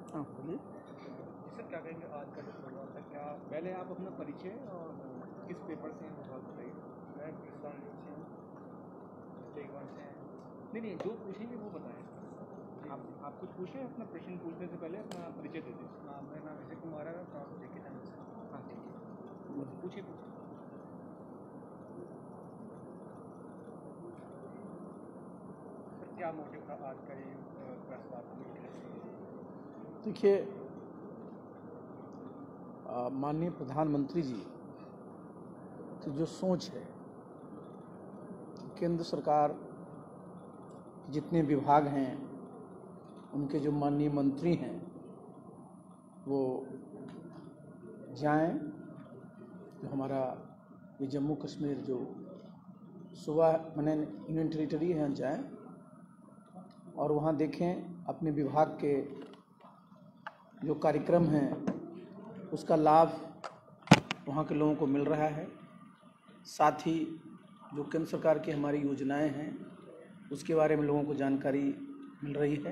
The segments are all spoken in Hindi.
हाँ बोलिए सर। क्या कहेंगे आज का जो प्रोग्राम था, क्या पहले आप अपना परिचय और किस पेपर से हैं वो बात बताइए। मैं हिंदुस्तान न्यूज़ से हूँ, टेक वन से हैं। नहीं जो पूछेंगे वो बताएं। आप कुछ पूछें, अपना प्रश्न पूछने से पहले अपना परिचय दे दें। हाँ, मेरा नाम विजय कुमार है, मैं काम जेके चैनल से। हाँ ठीक है, पूछिए। सर, क्या मोटिव था आज का ये प्रेस वार्ता मीट रखने के लिए? देखिए, माननीय प्रधानमंत्री जी की जो सोच है, केंद्र सरकार जितने विभाग हैं उनके जो माननीय मंत्री हैं वो जाएं, जो हमारा ये जम्मू कश्मीर जो सूबा माने यूनियन टेरिटरी है, जाएं और वहाँ देखें अपने विभाग के जो कार्यक्रम हैं उसका लाभ वहाँ के लोगों को मिल रहा है। साथ ही जो केंद्र सरकार की हमारी योजनाएं हैं उसके बारे में लोगों को जानकारी मिल रही है।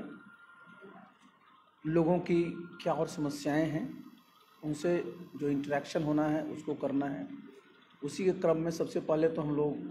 लोगों की क्या और समस्याएं हैं उनसे जो इंटरेक्शन होना है उसको करना है। उसी के क्रम में सबसे पहले तो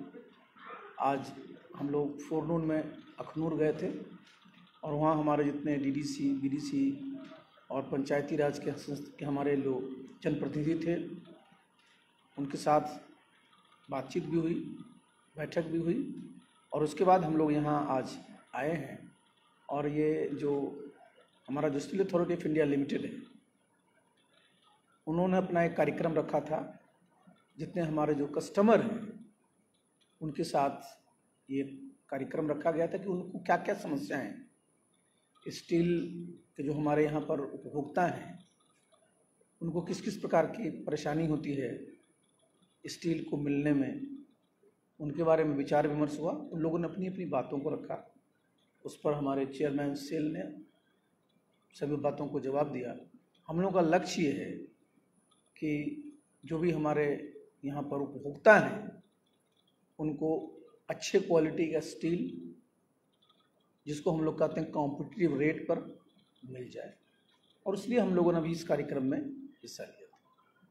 हम लोग फोरनून में अखनूर गए थे और वहाँ हमारे जितने डीडीसी, बीडीसी और पंचायती राज के हमारे लोग जनप्रतिनिधि थे, उनके साथ बातचीत भी हुई, बैठक भी हुई और उसके बाद हम लोग यहाँ आज आए हैं। और ये जो हमारा जो steel authority of India limited है, उन्होंने अपना एक कार्यक्रम रखा था, जितने हमारे जो कस्टमर हैं उनके साथ ये कार्यक्रम रखा गया था कि उनको क्या क्या समस्याएं हैं, स्टील के जो हमारे यहाँ पर उपभोक्ता हैं उनको किस किस प्रकार की परेशानी होती है स्टील को मिलने में, उनके बारे में विचार विमर्श हुआ। उन लोगों ने अपनी अपनी बातों को रखा, उस पर हमारे चेयरमैन सेल ने सभी बातों को जवाब दिया। हम लोगों का लक्ष्य ये है कि जो भी हमारे यहाँ पर उपभोक्ता हैं उनको अच्छे क्वालिटी का स्टील, जिसको हम लोग कहते हैं कॉम्पिटिटिव रेट पर, मिल जाए, और इसलिए हम लोगों ने भी इस कार्यक्रम में हिस्सा लिया था।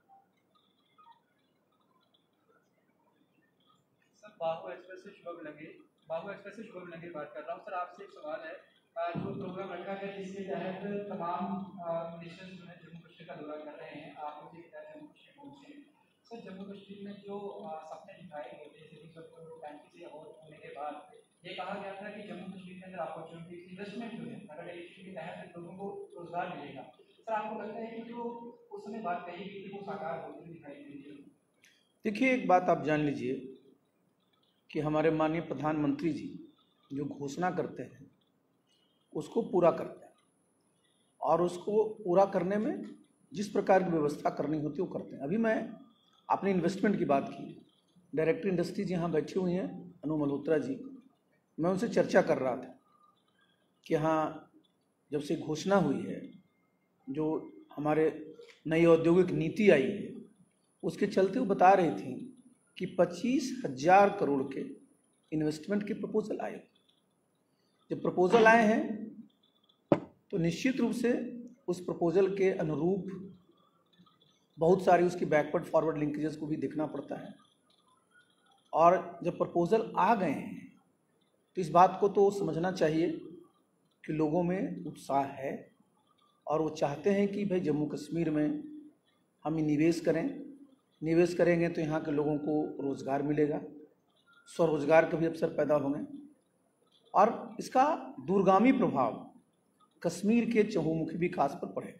सर, बाहु एक्सप्रेस से शुभम लगे बात कर रहा हूँ। सर, आपसे एक सवाल है, जो प्रोग्राम रखा गया जिसके तहत तमाम मिनिस्टर्स जो है जम्मू कश्मीर का दौरा कर रहे हैं, आप उसी के तहत जम्मू कश्मीर पहुँचे। सर, जम्मू कश्मीर में जो सपने दिखाए गए थे सिटी को टैंकी से अवॉर्ड होने के बाद ये कहा गया था कि जम्मू कश्मीर के अंदर अपॉर्चुनिटी इन्वेस्टमेंट जो है अगर के तहत लोगों को रोजगार मिलेगा। सर, आपको लगता है कि जो उस समय बात कही गई थी वो साकार होती दिखाई दे रही है? देखिए, एक बात आप जान लीजिए कि हमारे माननीय प्रधानमंत्री जी जो घोषणा करते हैं उसको पूरा करते हैं, और उसको पूरा करने में जिस प्रकार की व्यवस्था करनी होती है वो करते हैं। अभी मैं अपने इन्वेस्टमेंट की बात की, डायरेक्टर इंडस्ट्रीज यहाँ बैठी हुई हैं अनु मल्होत्रा जी, मैं उनसे चर्चा कर रहा था कि हाँ, जब से घोषणा हुई है, जो हमारे नई औद्योगिक नीति आई है, उसके चलते वो बता रही थी कि 25,000 करोड़ के इन्वेस्टमेंट के प्रपोजल आए। जब प्रपोजल आए हैं तो निश्चित रूप से उस प्रपोजल के अनुरूप बहुत सारी उसकी बैकवर्ड फॉरवर्ड लिंकेजेस को भी देखना पड़ता है, और जब प्रपोजल आ गए हैं तो इस बात को तो समझना चाहिए कि लोगों में उत्साह है और वो चाहते हैं कि भाई जम्मू कश्मीर में हम निवेश करें। निवेश करेंगे तो यहाँ के लोगों को रोज़गार मिलेगा, स्वरोजगार के भी अवसर पैदा होंगे, और इसका दूरगामी प्रभाव कश्मीर के चहुमुखी विकास पर पड़ेगा।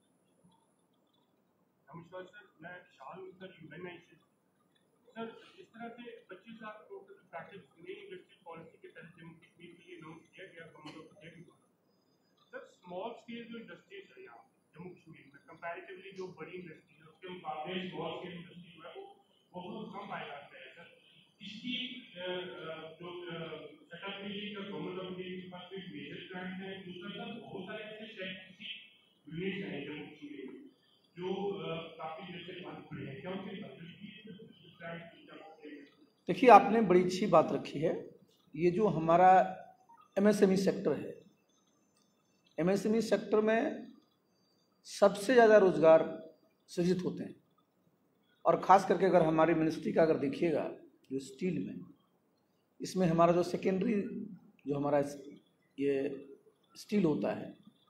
नमस्कार सर, मैं शाह सर, इस तरह से 25 लाख करोड़ के पैकेज नई इंडस्ट्री पॉलिसी के तहत जम्मू कश्मीर के लिए अनाउंस किया गया प्रोजेक्ट। सर, स्मॉल स्केल जो इंडस्ट्रीज है यहाँ जम्मू कश्मीर में कंपैरेटिवली जो बड़ी इंडस्ट्री है उसके मुकाबले स्मॉल स्केल इंडस्ट्री जो है वो बहुत कम पाया जाता है। सर, इसकी जो सेटअप के लिए गवर्नमेंट ऑफ इंडिया के पास कोई मेजर प्लान है? दूसरा सर, बहुत सारे ऐसे यूनिट्स हैं जम्मू कश्मीर में जो काफ़ी देर से बंद पड़े हैं, क्या उनकी देखिए, आपने बड़ी अच्छी बात रखी है। ये जो हमारा एमएसएमई सेक्टर है, एमएसएमई सेक्टर में सबसे ज़्यादा रोजगार सृजित होते हैं। और ख़ास करके अगर हमारी मिनिस्ट्री का अगर देखिएगा जो स्टील में, इसमें हमारा जो सेकेंडरी जो हमारा ये स्टील होता है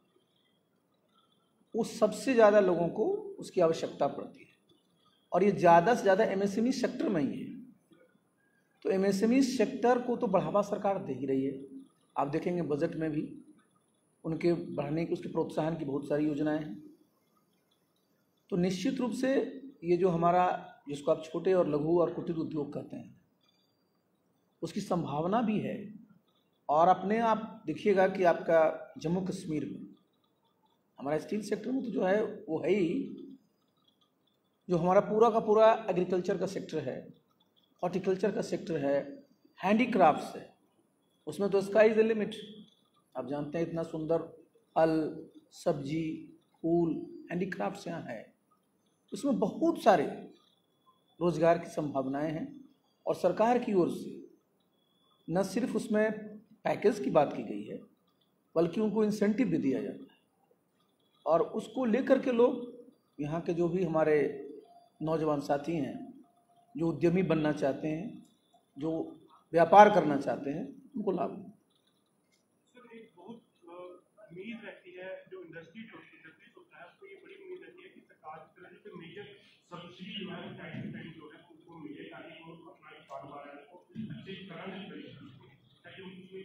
वो सबसे ज़्यादा लोगों को उसकी आवश्यकता पड़ती है, और ये ज़्यादा से ज़्यादा एमएसएमई सेक्टर में ही है। तो एमएसएमई सेक्टर को तो बढ़ावा सरकार दे ही रही है। आप देखेंगे बजट में भी उनके बढ़ाने की, उसके प्रोत्साहन की बहुत सारी योजनाएं हैं। तो निश्चित रूप से ये जो हमारा, जिसको आप छोटे और लघु और कुटीर उद्योग कहते हैं, उसकी संभावना भी है। और अपने आप देखिएगा कि आपका जम्मू कश्मीर में हमारा स्टील सेक्टर में तो जो है वो है ही, जो हमारा पूरा का पूरा एग्रीकल्चर का सेक्टर है, हॉर्टिकल्चर का सेक्टर है, हैंडीक्राफ्ट्स है, उसमें तो स्काई इज द लिमिट। आप जानते हैं इतना सुंदर फल, सब्जी, फूल, हैंडीक्राफ्ट्स यहाँ है। उसमें बहुत सारे रोजगार की संभावनाएं हैं, और सरकार की ओर से न सिर्फ उसमें पैकेज की बात की गई है, बल्कि उनको इंसेंटिव भी दिया जाता है। और उसको लेकर के लोग यहाँ के जो भी हमारे नौजवान साथी हैं, जो उद्यमी बनना चाहते हैं, जो व्यापार करना चाहते हैं, उनको लाभ। सर एक बहुत उम्मीद रहती है जो इंडस्ट्री होता है, उसको ये बड़ी उम्मीद रहती है कि सरकार की तरफ से मेजर सब्सिडी जो है 10% जो है उनको मिले, ताकि वो अपना कारोबार है उसको अच्छी तरह से कर सकें, ताकि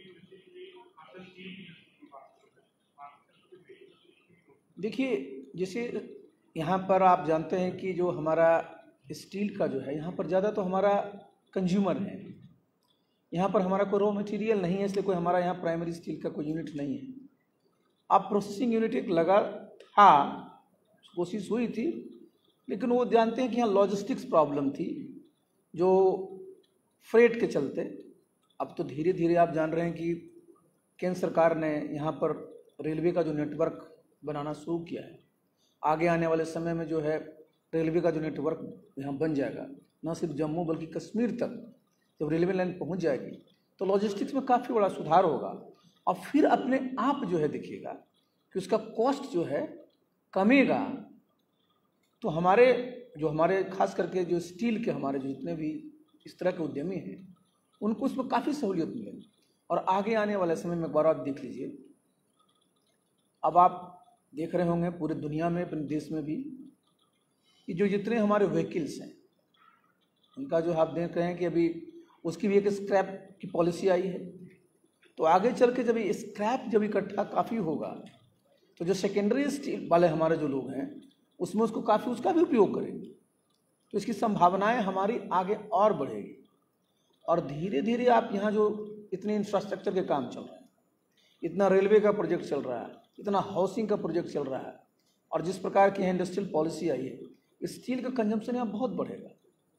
देखिए, जैसे यहाँ पर आप जानते हैं कि जो हमारा स्टील का जो है, यहाँ पर ज़्यादा तो हमारा कंज्यूमर है। यहाँ पर हमारा कोई रॉ मटेरियल नहीं है, इसलिए कोई हमारा यहाँ प्राइमरी स्टील का कोई यूनिट नहीं है। अब प्रोसेसिंग यूनिट एक लगा था, कोशिश हुई थी, लेकिन वो जानते हैं कि यहाँ लॉजिस्टिक्स प्रॉब्लम थी, जो फ्रेट के चलते। अब तो धीरे धीरे आप जान रहे हैं कि केंद्र सरकार ने यहाँ पर रेलवे का जो नेटवर्क बनाना शुरू किया है। आगे आने वाले समय में जो है रेलवे का जो नेटवर्क यहाँ बन जाएगा, न सिर्फ जम्मू बल्कि कश्मीर तक जब रेलवे लाइन पहुँच जाएगी तो लॉजिस्टिक्स में काफ़ी बड़ा सुधार होगा। और फिर अपने आप जो है देखिएगा कि उसका कॉस्ट जो है कमेगा। तो हमारे खास करके जो स्टील के हमारे जो जितने भी इस तरह के उद्यमी हैं, उनको उसमें काफ़ी सहूलियत मिलेगी। और आगे आने वाले समय में एक बार आप देख लीजिए, अब आप देख रहे होंगे पूरे दुनिया में, अपने देश में भी, कि जो जितने हमारे व्हीकल्स हैं उनका जो आप देख रहे हैं कि अभी उसकी भी एक स्क्रैप की पॉलिसी आई है। तो आगे चल के जब ये स्क्रैप जब इकट्ठा काफ़ी होगा तो जो सेकेंडरी स्टील वाले हमारे जो लोग हैं उसमें उसको काफ़ी उसका भी उपयोग करेंगे। तो इसकी संभावनाएं हमारी आगे और बढ़ेगी। और धीरे धीरे आप यहाँ जो इतने इंफ्रास्ट्रक्चर के काम चल रहे हैं, इतना रेलवे का प्रोजेक्ट चल रहा है, इतना हाउसिंग का प्रोजेक्ट चल रहा है, और जिस प्रकार की इंडस्ट्रियल पॉलिसी आई है, स्टील का कंजम्पशन यहाँ बहुत बढ़ेगा।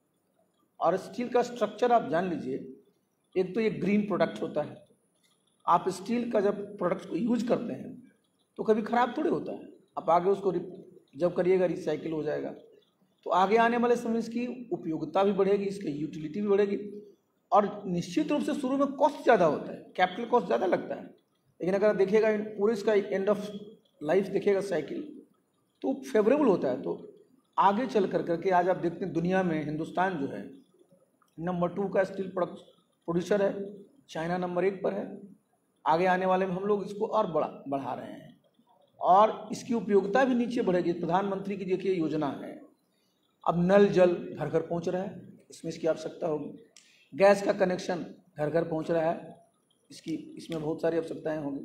और स्टील का स्ट्रक्चर आप जान लीजिए, एक तो ये ग्रीन प्रोडक्ट होता है। आप स्टील का जब प्रोडक्ट को यूज करते हैं तो कभी ख़राब थोड़ी होता है। आप आगे उसको जब करिएगा रिसाइकिल हो जाएगा। तो आगे आने वाले समय इसकी उपयोगिता भी बढ़ेगी, इसकी यूटिलिटी भी बढ़ेगी। और निश्चित रूप से शुरू में कॉस्ट ज़्यादा होता है, कैपिटल कॉस्ट ज़्यादा लगता है, लेकिन अगर देखिएगा पूरे इसका एंड ऑफ लाइफ देखिएगा साइकिल तो फेवरेबल होता है। तो आगे चल करके आज आप देखते हैं दुनिया में हिंदुस्तान जो है नंबर 2 का स्टील प्रोड्यूसर है, चाइना नंबर 1 पर है। आगे आने वाले में हम लोग इसको और बढ़ा रहे हैं, और इसकी उपयोगिता भी नीचे बढ़ेगी। प्रधानमंत्री की देखिए योजना है, अब नल जल घर घर पहुंच रहा है, इसमें इसकी आवश्यकता होगी। गैस का कनेक्शन घर घर पहुंच रहा है, इसमें बहुत सारी आवश्यकताएं होंगी।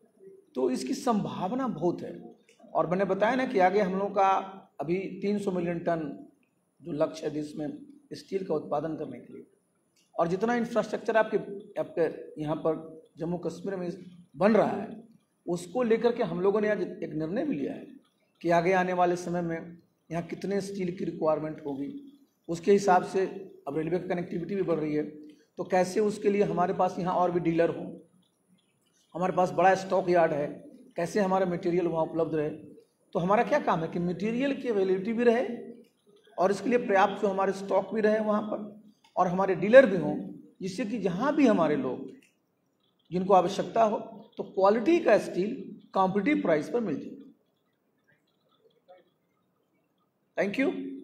तो इसकी संभावना बहुत है। और मैंने बताया ना कि आगे हम लोग का अभी 300 मिलियन टन जो लक्ष्य है देश में स्टील का उत्पादन करने के लिए, और जितना इंफ्रास्ट्रक्चर आपके यहाँ पर जम्मू कश्मीर में बन रहा है, उसको लेकर के हम लोगों ने आज एक निर्णय भी लिया है कि आगे आने वाले समय में यहाँ कितने स्टील की रिक्वायरमेंट होगी। उसके हिसाब से अब रेलवे की कनेक्टिविटी भी बढ़ रही है, तो कैसे उसके लिए हमारे पास यहाँ और भी डीलर हों, हमारे पास बड़ा स्टॉक यार्ड है, कैसे हमारा मटेरियल वहाँ उपलब्ध रहे। तो हमारा क्या काम है कि मटेरियल की अवेलेबिलिटी भी रहे, और इसके लिए पर्याप्त जो हमारे स्टॉक भी रहे वहाँ पर, और हमारे डीलर भी हों, जिससे कि जहाँ भी हमारे लोग जिनको आवश्यकता हो तो क्वालिटी का स्टील कॉम्पिटिटिव प्राइस पर मिल जाए। Thank you.